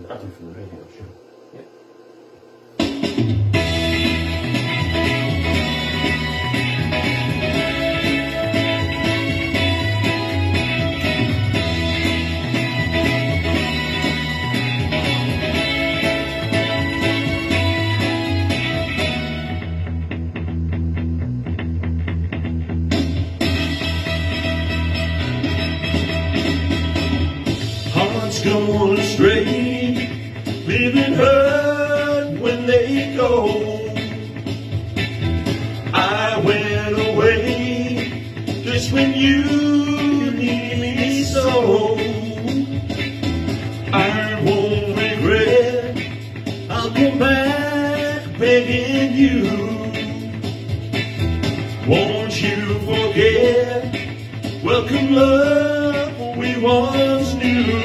I do from the radio show. Yeah. Hearts going astray, living hurt when they go. I went away just when you needed me so. I won't regret, I'll come back begging you. Won't you forget, welcome love we once knew.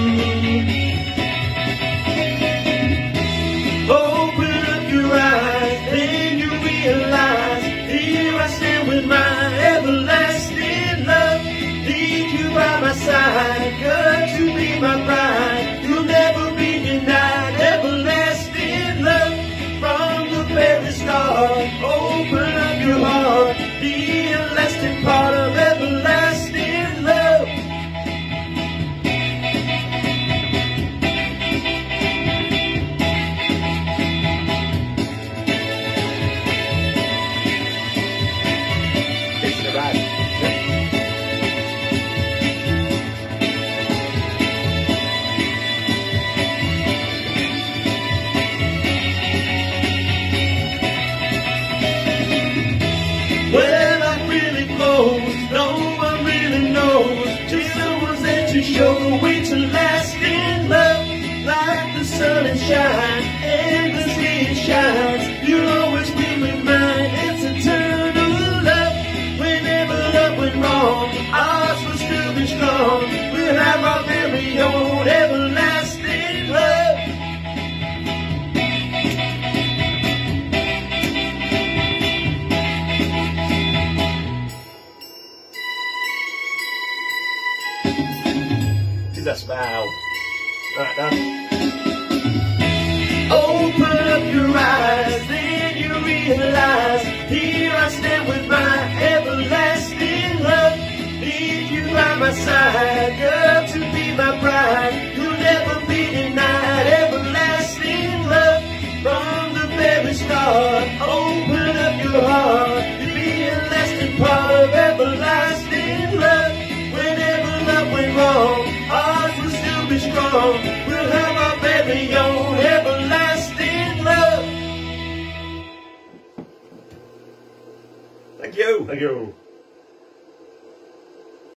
Open up your eyes, then you realize, here I stand with my everlasting love. Need you by my side, got to be my bride. You'll never be denied, everlasting love. From the very start, open up your heart, the everlasting part of everlasting love. Well, I really close, no one really knows, just the ones that you show, it's a lasting love, like the sun and shine, endlessly it shines, you'll always be with mine, it's eternal love. Whenever love went wrong, ours will still be strong, we'll have our very own everlasting love. A smile. Right, done. Open up your eyes, then you realize, here I stand with my everlasting love. Need you by my side, girl, to be my bride. You'll never be denied, everlasting love. From the very start, open up your heart, the everlasting part of everlasting love. Whenever love went wrong, ours will still be strong. We'll have our very own everlasting love. Thank you. Thank you.